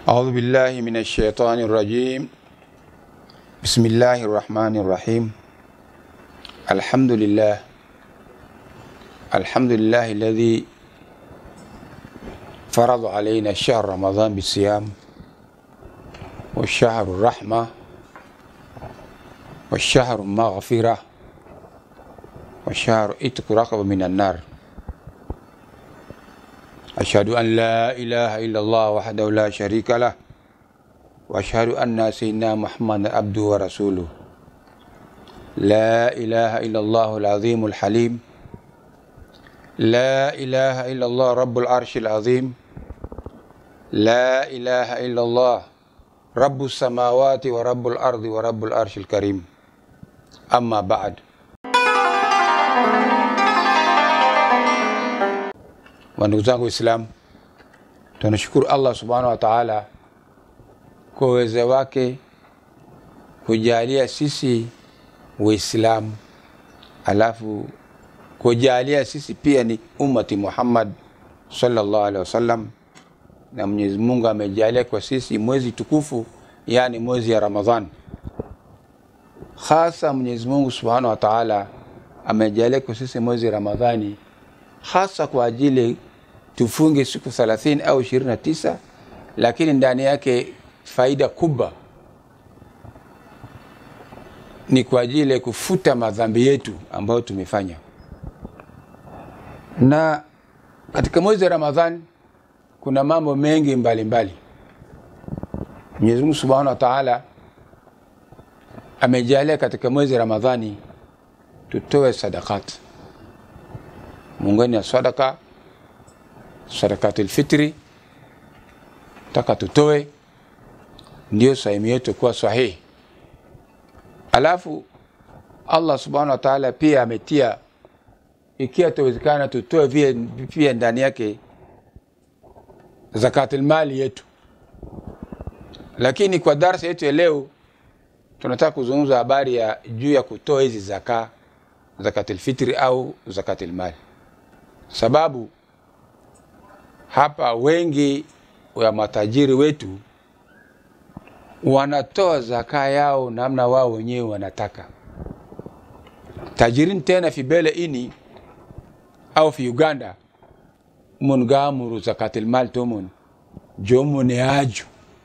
أعوذ بالله من الشيطان الرجيم. بسم الله الرحمن الرحيم. الحمد لله الذي فرض علينا شهر رمضان بالصيام، والشهر الرحمة، والشهر المغفرة، والشهر عتق رقبة من النار. أشهد أن لا إله إلا الله وحده لا شريك له، وأشهد أن سيدنا محمد عبده ورسوله. لا إله إلا الله العظيم الحليم. لا إله إلا الله رب العرش العظيم. لا إله إلا الله رب السماوات ورب الأرض ورب العرش الكريم. أما بعد. Ndugu zangu Waislamu, tunashukuru Allah subhanahu wa ta'ala kwa uwezo wake kujalia sisi Waislamu, alafu kujalia sisi pia ni ummati Muhammad sallallahu alaihi wasallam, na Mwenyezi Mungu amejalia kwa sisi mwezi tukufu, yani mwezi ya Ramadhan. Hasa Mwenyezi Mungu subhanahu wa ta'ala amejalia kwa sisi mwezi Ramadhani hasa kwa ajili tufunge siku 30 au 29, lakini ndani yake faida kubwa ni kwa ajili ya kufuta madhambi yetu ambayo tumefanya. Na katika mwezi wa Ramadhani kuna mambo mengi mbalimbali. Mwenyezi Mungu Subhanahu wa Ta'ala amejalia katika mwezi wa Ramadhani tutoe sadaqat. Miongoni ya sadakatul fitri taka tutoe, ndio saumu yetu kuwa sahihi. Alafu Allah subhanahu wa ta'ala pia ametia, ikiwa tawezekana tutoe pia ndani yake zakatul mali yetu. Lakini kwa darasa yetu ya leo tunataka kuzungumza habari ya juu ya kutoa hizi zakatul fitri au zakatul mali. Sababu hapa wengi wa matajiri wetu wanatoa zaka yao namna wao wenyewe wanataka. Tajirin tena fi bele ini au fi Uganda mungamuru zakatul mal tomun jomu ne aju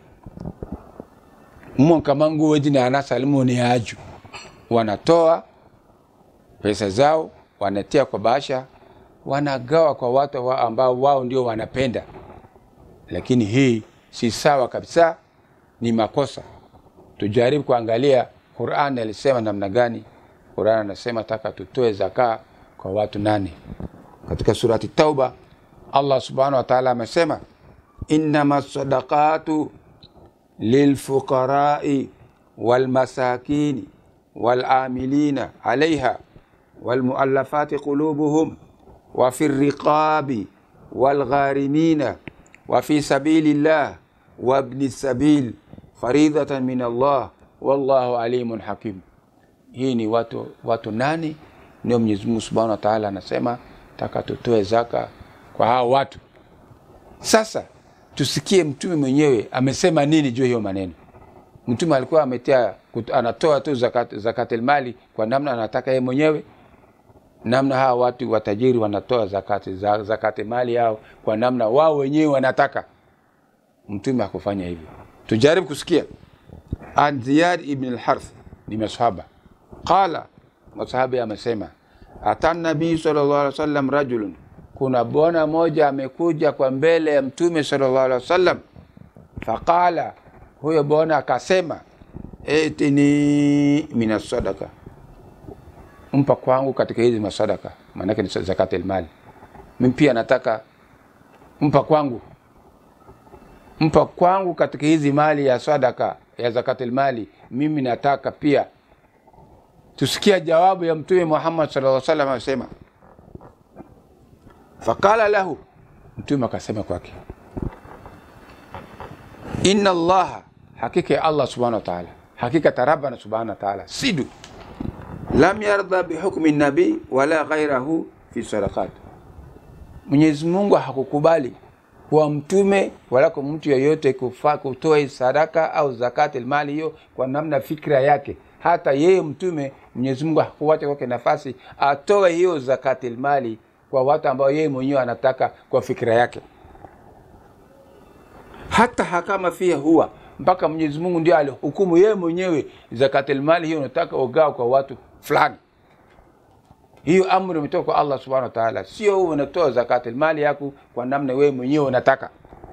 kamangu wejina anasalimu ne aju, wanatoa pesa zao wanatia kwa bahasha, wanagawa kwa watu ambao wao ndio wanapenda. Lakini hii si sawa kabisa, ni makosa. Tujaribu kuangalia Qur'an alisema namna gani. Qur'an anasema taka tutoe zaka kwa watu 8. Katika surati Tauba Allah subhanahu wa ta'ala amesema innamas sadaqatu lilfuqara'i walmasakini walamilina 'alayha walmu'allafati qulubuhum وفي الرقاب والغارمين وفي سبيل الله وابن السبيل فريضة من الله والله عليم حكيم. Hii ni watu 8 ndio Mwenyezi Mungu Subhanahu wa Ta'ala anasema taka tutoe zaka kwa hao watu. Sasa tusikie mtume mwenyewe amesema nini juu hiyo maneno. Mtume alikuwa ametia anatoa tu zakatul mali kwa namna anataka yeye mwenyewe, namna hawa watu watajiri wanatoa zakati mali yao kwa namna wao wenyewe wanataka. Mtume hakufanya hivyo. Tujaribu kusikia. An Ziyad ibn al-Harith ni masahaba. Qala, masahaba amesema atan nabii sallallahu alaihi wasallam rajulun, kuna bwana moja amekuja kwa mbele ya Mtume sallallahu alaihi wasallam. Faqala, huyo bwana akasema etini minas sadaqa, mpa kwangu katika hizi masadaka, maana yake ni zakatul mali. Mimi pia nataka mpa kwangu katika hizi mali ya sadaka ya zakatul mali, mimi nataka pia. Tusikia jawabu ya Mtume Muhammad sallallahu alaihi wasallam anasema faqala lahu, Mtume akasema kwake inna Allah, hakika Allah subhanahu wa ta'ala, hakika Rabbana subhanahu wa ta'ala sidu lam yarda bihukmi nabii wala ghayrahu fi sadaqat. Mwenyezi Mungu hakukubali kwa mtume wala kwa mtu yeyote kutoa sadaka au zakati mali hiyo kwa namna fikra yake. Hata yeye mtume Mwenyezi Mungu hakuwacha kwake nafasi atoe hiyo zakati mali kwa watu ambao yeye mwenyewe anataka kwa fikra yake. Hata hakama fia huwa, mpaka Mwenyezi Mungu ndiye alihukumu yeye mwenyewe zakati mali hiyo unataka ugawa kwa watu fulani. Hiyo amri imetoka kwa Allah Subhanahu wa Ta'ala, sio wewe unatoa zakati mali yako kwa namna wewe mwenyewe unataka.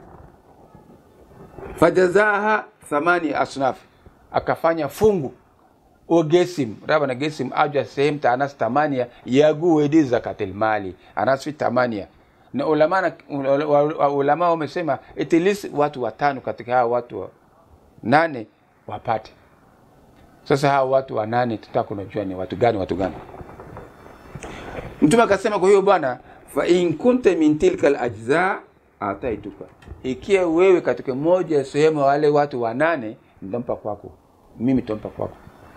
Fajazaha 8 asnaf, akafanya fungu o gesim raba na gesim aja sehemu ta anas 8 yagu wedi zakati mali anas fi 8. Na ulama wamesema at least watu 5 katika hao watu 8 wapate. Sasa hao watu 8 tutaka kunajua ni watu gani Mtume akasema kwa hiyo bwana, fa in kunta min tilka al-ajza ataituka, ikiwa wewe katika moja ya sehemu wale watu 8 nitampa kwako, mimi nitampa kwako.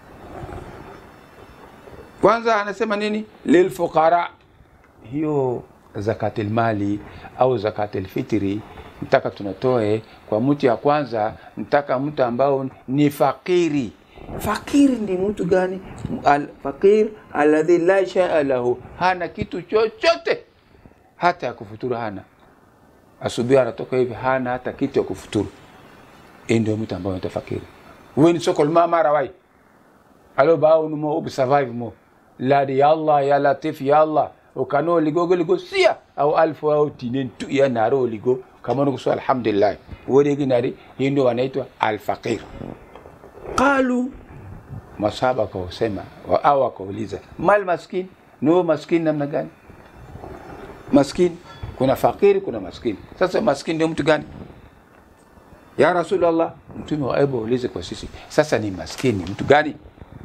Kwanza anasema nini? Lil fuqara, hiyo zakatul mali au zakatul fitri nitaka tunatoe kwa mtu ya kwanza, nitaka mtu ambao ni fakiri. Fakiri ni mtu gani? Al-fakir alladhi la shay'a lahu, hana kitu chochote hata ya kufuturu hana. Asubuhi anatoka hivi hana hata kitu ya kufuturu. Ndio mtu ambaye ni fakiri. Wewe ni sokol mama rawai. Alo bao numo ubi survive mo. La di Allah ya latif ya Allah. Ukano ligo sia au alfu au tinin tu ya naro ligo kama nuko alhamdulillah. Wewe ginari ndio wanaitwa al-fakir. Qalu, masahaba wakasema au wakauliza, mal maskin, no maskin namna gani? Maskin kuna fakiri kuna maskin. Sasa maskin ndio mtu gani? Ya Rasulullah, mtume wa Abu ulize kwa sisi, sasa ni maskini mtu gani?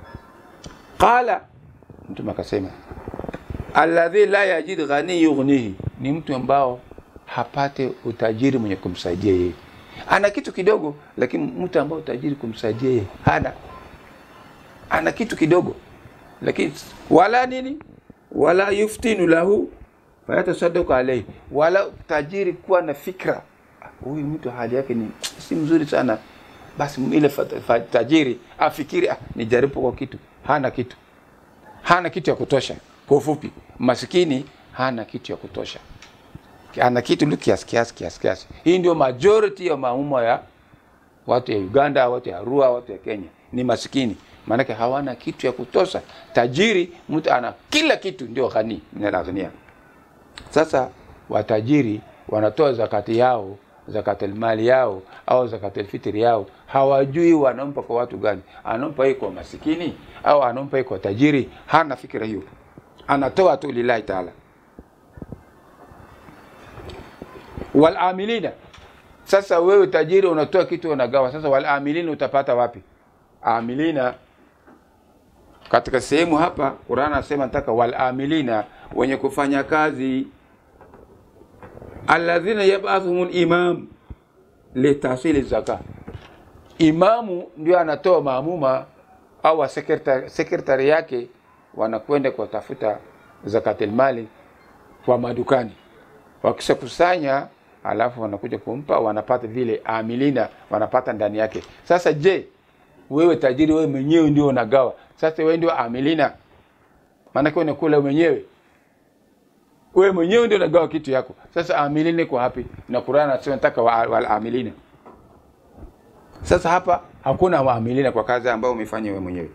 Qala, mtume akasema, alladhi la yajid ghani yughnihi, ni mtu ambao hapate utajiri mwenye kumsaidia yeye. Ana kitu kidogo lakini mtu ambao utajiri kumsaidia yeye hana. Ana kitu kidogo lakini wala nini? Wala yuftinu lahu fayatasaddaqu alayhi, wala tajiri kuwa na fikra huyu mtu hali yake ni si mzuri sana, basi ile tajiri afikiri nijaribu kwa kitu. Hana kitu ya kutosha. Kwa ufupi, maskini hana kitu ya kutosha, ana kitu kiasi. Hii ndio majority ya maumma ya watu ya Uganda, watu ya Arua, watu ya Kenya ni maskini. Maana hawana kitu ya kutosha. Tajiri mtu ana kila kitu, ndio ghani na ghania. Sasa watajiri wanatoa zakati yao, zakatul mali yao au zakatul fitri yao, hawajui wanampa kwa watu gani. Anampa kwa maskini au anampa kwa tajiri? Hana fikra hiyo, anatoa tu lillahi taala. Wal amilina, sasa wewe tajiri unatoa kitu unagawa. Sasa wal amilina utapata wapi? Amilina katika sehemu hapa Qur'an anasema nataka wal amilina, wenye kufanya kazi, alladhina yab'athuhumul imam litahsili zaka. Imamu ndio anatoa maamuma au sekretari yake wanakwenda kutafuta zakatul mali kwa madukani. Wakisha kusanya alafu wanakuja kumpa, wanapata vile amilina wanapata ndani yake. Sasa je, wewe tajiri wewe mwenyewe ndio unagawa. Sasa wewe ndio amilina. Maana kwa unakula mwenyewe. Wewe mwenyewe ndio unagawa kitu yako. Sasa amilina kwa hapi? Na Qur'an anasema nataka wal amilina. Sasa hapa hakuna waamilina kwa kazi ambayo umefanya wewe mwenyewe.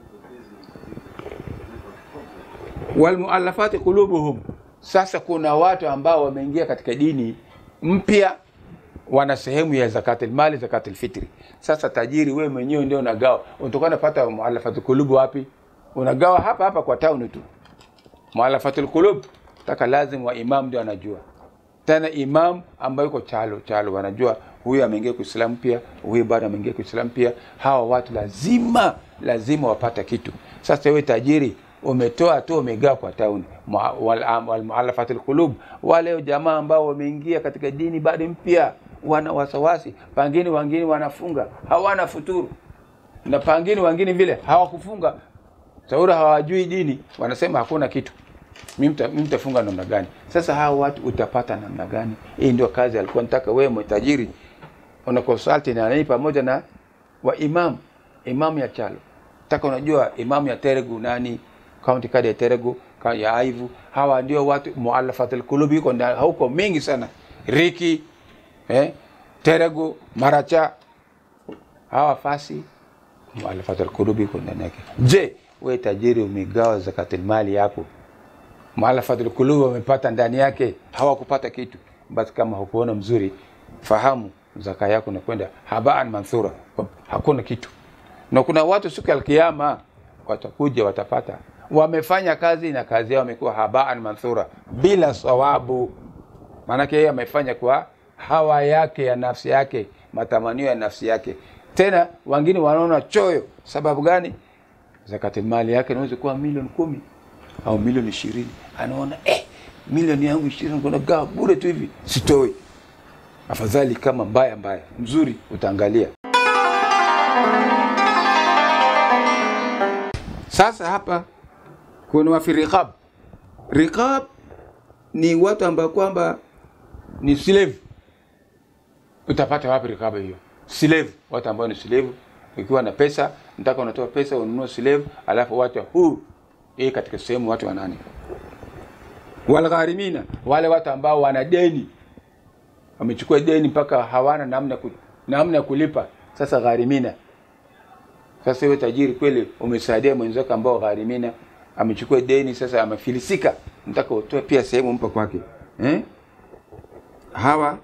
Wal muallafati qulubuhum, sasa kuna watu ambao wameingia katika dini mpya, wana sehemu ya zakatul mali, zakatul fitri. Sasa tajiri wewe mwenyewe ndio unagawa. Unatokana kupata muallafati qulubu wapi? Unagawa hapa kwa town tu. Muallafati qulub taka lazima wa imam ndio anajua. Tena imam ambaye yuko chalo wanajua huyu ameingia kwa Uislamu pia, huyu bado ameingia kwa Uislamu pia. Hawa watu lazima wapata kitu. Sasa wewe tajiri umetoa tu umegawa kwa town. Wal muallafatul qulub, wale jamaa ambao wameingia katika dini bado mpya, wana wasawasi, pangine wengine wanafunga hawana futuru, na pangine wengine vile hawakufunga saura, hawajui dini, wanasema hakuna kitu. mimi mtafunga namna gani? Sasa hao watu utapata namna gani? Hii ndio kazi alikuwa nataka wewe mtajiri una consult na nani pamoja na wa imam ya chalo. Nataka unajua imam ya Teregu nani, county card ya Teregu, ya Aivu, hawa ndio watu muallafatul qulubi yuko huko mingi sana. Riki, Teregu, Maracha, hawa fasi muallafatul qulubi yuko ndani yake. Je, wewe tajiri umegawa zakatul mali yako? Muallafatul qulubi umepata ndani yake, hawakupata kitu. Basi kama hukuona mzuri, fahamu zaka yako inakwenda habaan manthura, hakuna kitu. Na kuna watu siku ya kiyama watakuja watapata wamefanya kazi na kazi yao imekuwa habaan manthura bila sawabu. Maana yeye amefanya kwa hawa yake ya nafsi yake, matamanio ya nafsi yake. Tena wengine wanaona choyo. Sababu gani? Zakati mali yake inaweza kuwa milioni 10 au milioni 20. Anaona milioni yangu 20 kuna gawa bure tu hivi, sitoi. Afadhali kama mbaya mzuri utaangalia. Sasa hapa kuna wafiriqab. Riqab ni watu ambao kwamba ni slave. Utapata wapi riqab hiyo? Slave, watu ambao ni slave. Ukiwa na pesa, nataka unatoa pesa ununue slave, alafu watu hii katika sehemu watu wanani. Wal gharimina, wale watu ambao wana deni. Wamechukua deni mpaka hawana namna kulipa. Sasa gharimina. Sasa wewe tajiri kweli umesaidia mwenzako ambao gharimina amechukua deni, sasa amefilisika, nataka utoe pia sehemu mpa kwake. Hawa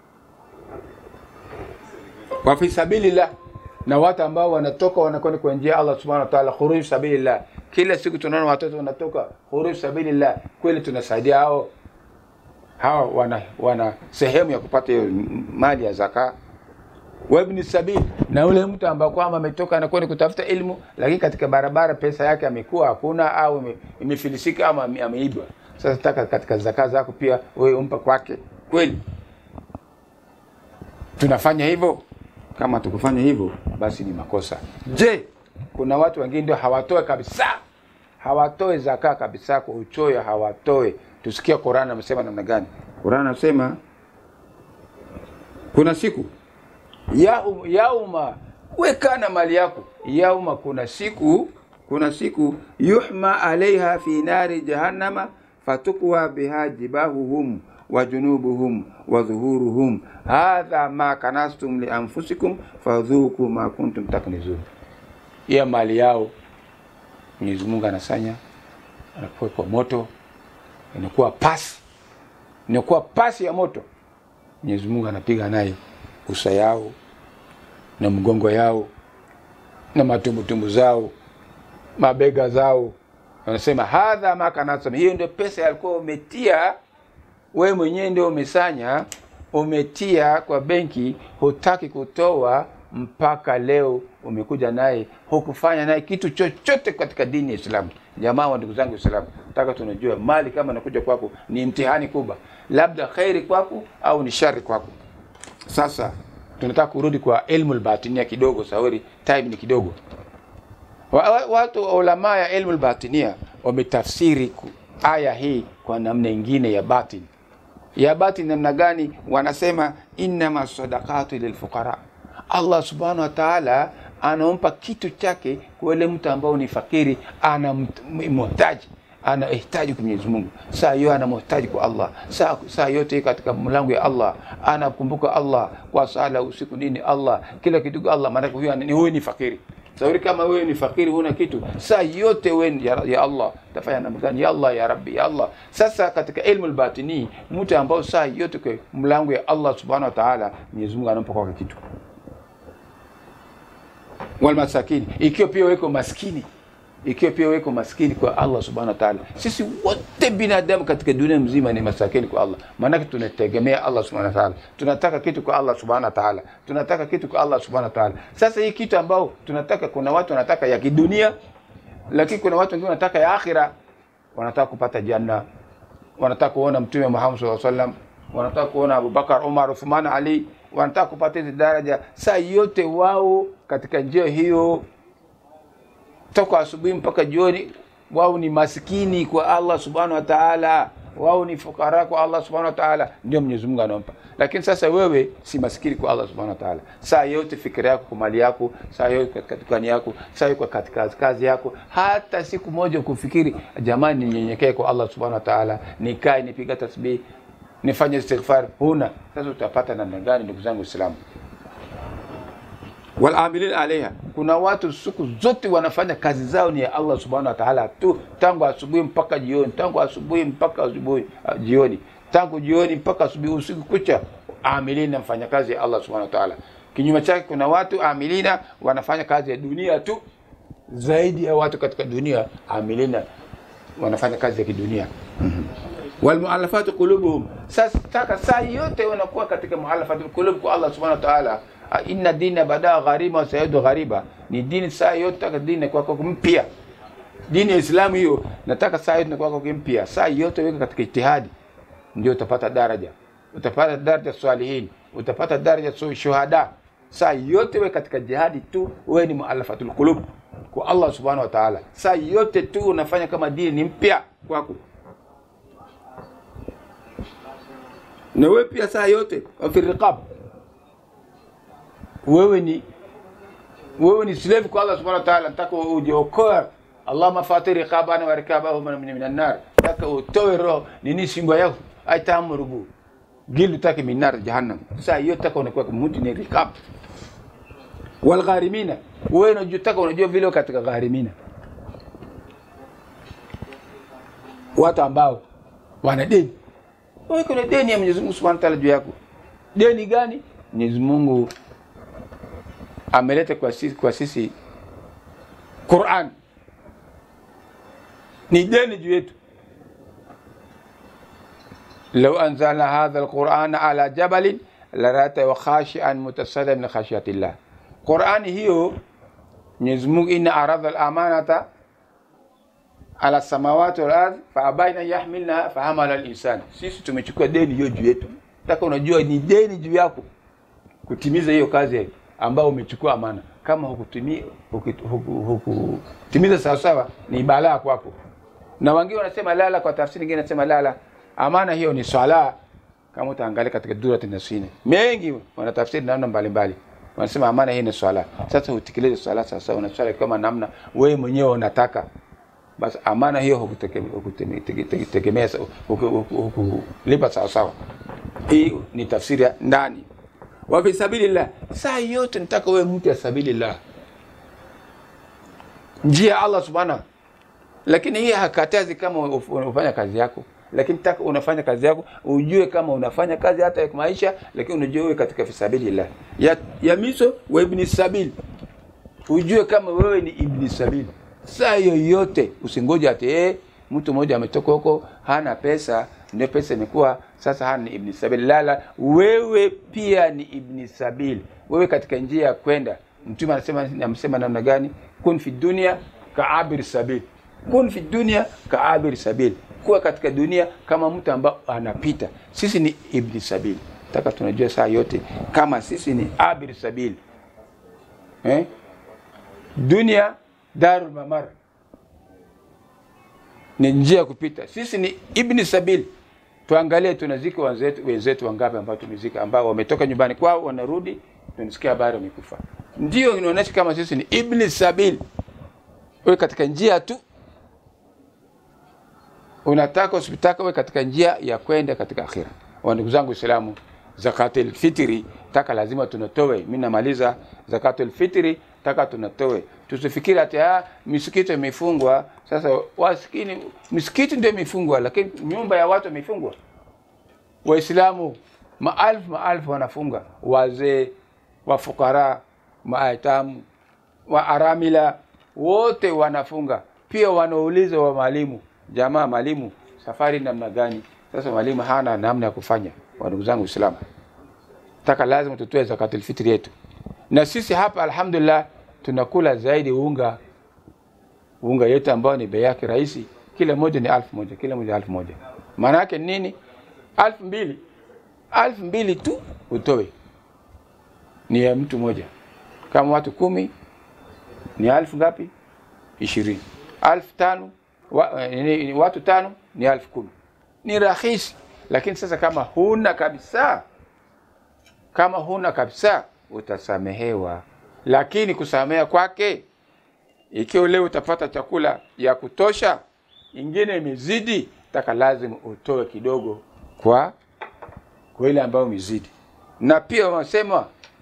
wa fi sabilillah, na watu ambao wanatoka wanakwenda kwa njia Allah subhanahu wa ta'ala, khuruj sabilillah. Kila siku tunaona watoto wanatoka khuruj sabilillah, kweli tunasaidia hao. Hawa wana sehemu ya kupata hiyo mali ya zaka. Wa ibn sabil, na ule mtu ambaye kwamba ametoka anakwenda kutafuta elimu, lakini katika barabara pesa yake amekuwa hakuna au imefilisika ama ameibwa. Sasa taka katika zaka zako pia wewe umpa kwake. Kweli tunafanya hivyo? Kama tukufanya hivyo basi ni makosa. Je, kuna watu wengine ndio hawatoe kabisa, hawatoe zaka kabisa, kwa uchoyo hawatoe. Tusikia Qur'an amesema namna gani? Qur'an anasema kuna siku yauma, weka na mali yako yauma, kuna siku yuhma alaiha fi nari jahannama fatukwa biha jibahuhum wa junubuhum wa dhuhuruhum hadha ma kanastum li anfusikum fadhuku ma kuntum taknizun. Ya mali yao Mwenyezi Mungu anasanya, anakuwa kwa moto, inakuwa pasi ya moto. Mwenyezi Mungu anapiga naye uso yao na mgongo yao na matumbutumbu zao, mabega zao. Anasema hadha ma kanastum, hiyo ndio pesa yalikuwa umetia wewe mwenyewe, ndio umesanya, umetia kwa benki, hutaki kutoa mpaka leo umekuja naye, hukufanya naye kitu chochote katika dini ya Uislamu. Jamaa wa ndugu zangu Waislamu, nataka tunajua mali kama nakuja kwako ni mtihani kubwa, labda khairi kwako au ni shari kwako. Sasa tunataka kurudi kwa ilmu al-batinia kidogo, sauri time ni kidogo. Watu ulama ya ilmu al-batinia wametafsiri aya hii kwa namna nyingine ya batin. Ya batin namna gani? Wanasema inna sadaqatu lilfuqara. Allah subhanahu wa ta'ala anaompa kitu chake kwa yule mtu ambao ni fakiri, ana mhitaji, anahitaji kwa Mwenyezi Mungu. Saa hiyo anamhitaji kwa Allah. Saa yote katika mlango ya Allah anakumbuka Allah kwa sala usiku nini Allah, kila kitu kwa Allah. Maana huyo ni fakiri. Sauri kama wewe ni fakiri huna kitu, saa yote wewe ya Allah tafanya namna gani? Ya Allah ya Rabbi ya Allah. Sasa katika ilmu al-batini, mtu ambao saa yote kwa mlango ya Allah subhanahu wa ta'ala, Mwenyezi Mungu anampa kwa kitu. Wal masakini, ikiwa pia weko maskini kwa Allah subhanahu wa ta'ala. Sisi wote binadamu katika dunia mzima ni masakini kwa Allah. Maana tunategemea Allah subhanahu wa ta'ala. Tunataka kitu kwa Allah subhanahu wa ta'ala. Sasa hii kitu ambao tunataka, kuna watu wanataka ya kidunia, lakini kuna watu wengine wanataka ya akhira. Wanataka kupata janna, wanataka kuona Mtume Muhammad sallallahu alaihi wasallam, wanataka kuona Abu Bakar, Umar, Uthman, Ali, wanataka kupata hizo daraja. Saa yote wao katika njia hiyo toka asubuhi mpaka jioni wao ni maskini kwa Allah subhanahu wa ta'ala, wao ni fukara kwa Allah subhanahu wa ta'ala, ndio Mwenyezi Mungu anampa. Lakini sasa wewe si maskini kwa Allah subhanahu wa ta'ala. Saa yote fikira yako kwa mali yako, saa yote katika dukani yako, saa yote katika kazi yako, hata siku moja kufikiri jamani ninyenyekee kwa Allah subhanahu wa ta'ala, nikae nipiga tasbih, nifanye istighfar, huna. Sasa utapata namna gani ndugu zangu Waislamu? Wal amilin alaiha, kuna watu siku zote wanafanya kazi zao ni ya Allah subhanahu wa ta'ala tu, tangu asubuhi mpaka jioni, tangu asubuhi mpaka jioni, tangu jioni mpaka asubuhi, usiku kucha. Amilina, mfanya kazi ya Allah subhanahu wa ta'ala. Kinyume chake kuna watu amilina wanafanya kazi ya dunia tu. Zaidi ya watu katika dunia amilina wanafanya kazi ya kidunia. Wal mu'allafat qulubuhum, sasa saa yote wanakuwa katika mu'allafat qulub kwa Allah subhanahu wa ta'ala. Inna dina bada ghariba wa sayyidu ghariba, ni dini saa yote taka dini kwa mpya. Dini ya Uislamu hiyo nataka saa yote kwa mpya. Saa yote weka katika ijtihadi, ndio utapata daraja. Utapata daraja salihin, utapata daraja shuhada. Saa yote weka katika jihadi tu, wewe ni mu'allafatul qulub kwa Allah subhanahu wa ta'ala. Saa yote tu unafanya kama dini ni mpya kwako. Na wewe pia saa yote fi riqab, wewe ni slave kwa Allah subhanahu wa ta'ala. Nataka ujiokoe. Allahumma fatiri riqabana wa rikabahu minan nar, nataka utoe roho nini simba yako aitamrubu gilu take min nar jahannam. Saa yote taka unakuwa mtu ni riqab. Wal gharimina, wewe unajua vile katika gharimina, watu ambao wana deni. Wewe kuna deni ya Mwenyezi Mungu Subhanahu wa Ta'ala juu yako. Deni gani? Mwenyezi Mungu ameleta kwa sisi Qur'an, ni deni juu yetu. Law anzalna hadha al-Qur'ana ala jabalin lara'aytahu khashi'an mutasaddian min khashyatillah. Qur'an hiyo Mwenyezi Mungu, inna aradha al-amanata ala samawati wal ardh fa abaina yahmilna fa hamala al-insan. Sisi tumechukua deni hiyo juu yetu. Nataka unajua ni deni juu yako kutimiza hiyo kazi ambao umechukua amana. Kama hukutimiza sawa sawa, ni balaa kwako. Na wengine wanasema lala, kwa tafsiri nyingine wanasema lala. Amana hiyo ni swala. Kama utaangalia katika Duratun Nasina, mengi wanatafsiri namna mbalimbali. Wanasema amana hii ni swala. Sasa utekeleze swala sasa, unaswali kama namna wewe mwenyewe unataka. Basi amana hiyo hukutegemea lipa sawa sawa. Hii ni tafsiri ya ndani. Wa fi sabilillah, saa yote nataka wewe mtu ya sabilillah, njia Allah subhanahu. Lakini hii hakatazi kama unafanya kazi yako, lakini nataka unafanya kazi yako ujue kama unafanya kazi hata ya maisha, lakini unajue wewe katika fi sabilillah ya miso wa ibn sabil, ujue kama wewe ni ibn sabil. Saa yoyote usingoje ati mtu mmoja ametoka huko hana pesa ndio pesa imekuwa sasa hana ibn sabil. Lala, wewe pia ni ibn sabil, wewe katika njia ya kwenda. Mtume anasema namna gani? Kun fi dunya ka'abir sabil, kun fi dunya ka'abir sabil, kuwa katika dunia kama mtu ambaye anapita. Sisi ni ibn sabil, nataka tunajua saa yote kama sisi ni abir sabil. Dunia darul mamar, ni njia kupita. Sisi ni ibn sabil. Tuangalie tunazika wenzetu wangapi ambao tumezika, ambao wametoka nyumbani kwao wanarudi tunasikia habari wamekufa. Ndio inaonyesha kama sisi ni ibn sabil. Wewe katika njia tu, unataka usipitaka, wewe katika njia ya kwenda katika akhira. Ndugu zangu Waislamu, zakatul fitri taka lazima tunatoe. Mimi namaliza. Zakatul fitri taka tunatoe. Tusifikiri ati misikiti imefungwa sasa, wasikini misikiti ndio imefungwa, lakini nyumba ya watu imefungwa. Waislamu maelfu wanafunga, wazee, wafukara, maitamu, wa aramila, wote wanafunga. Pia wanauliza wa mwalimu, jamaa mwalimu safari namna gani? Sasa mwalimu hana namna ya kufanya. Ndugu zangu Waislamu, taka lazima tutoe zakatul fitri yetu. Na sisi hapa alhamdulillah tunakula zaidi unga yetu ambao ni bei yake rahisi. Kila moja ni 1000, kila moja 1000. Maana yake nini? 2000 tu utoe, ni ya mtu mmoja. Kama watu 10 ni 1000 ngapi? 20. 1500 watu 5 ni 10,000. Ni rahisi. Lakini sasa kama huna kabisa, utasamehewa. Lakini kusamea kwake, ikiwa leo utapata chakula ya kutosha, ingine imezidi, taka lazima utoe kidogo kwa ile ambayo imezidi. Na pia wanasema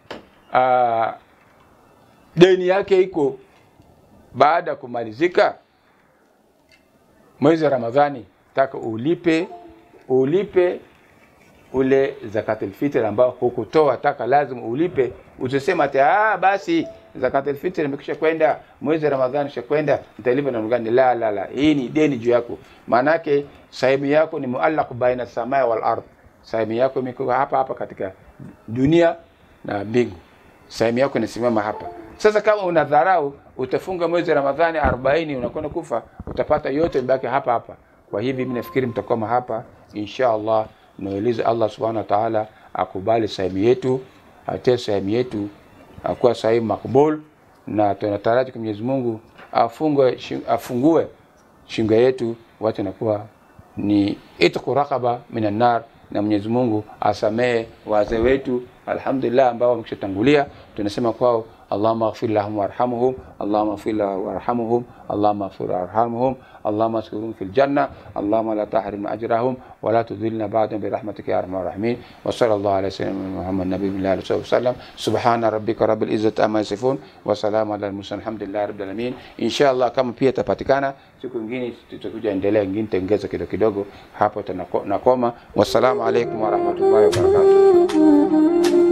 deni yake iko baada kumalizika mwezi wa Ramadhani, taka ulipe ule zakatul fitr ambao hukutoa, taka lazima ulipe. Usisema ati basi zakatul fitr imekwisha kwenda, mwezi wa Ramadhani ushakwenda, nitalipa na mgani. La, hii ni deni juu yako. Maana yake sehemu yako ni muallaq baina samaa wal ardh. Sehemu yako imekuwa hapa katika dunia na mbingu. Sehemu yako inasimama hapa. Sasa kama unadharau, utafunga mwezi wa Ramadhani 40, unakwenda kufa, utapata yote mbaki hapa. Kwa hivi mimi nafikiri mtakoma hapa inshallah. Nauliza Allah subhanahu wa ta'ala akubali sehemu yetu, atie sehemu yetu akuwa sehemu makbul, na tunataraji kwa Mwenyezi Mungu afungue shingo yetu, watu nakuwa ni itqu raqaba minan nar, na Mwenyezi Mungu asamee wazee wetu alhamdulillah ambao wameshatangulia. Tunasema kwao Allahumma ighfir lahum warhamhum, Allahumma ighfir lahum warhamhum, Allahumma ighfir warhamhum, Allahumma askurhum fil janna, Allahumma la tahrim ajrahum wa la tudhilna ba'dahum bi rahmatika ya arhamar rahimin. Wa sallallahu ala sayyidina Muhammad nabiyyi alayhi wa sallam. Subhana rabbika rabbil izzati amma yasifun wa salamun ala al mursalin, alhamdulillahi rabbil alamin. Inshallah kama pia tapatikana siku nyingine tutakuja endelea nyingine tengeza kidogo hapo tunakoma. Wassalamu alaykum wa rahmatullahi wa barakatuh.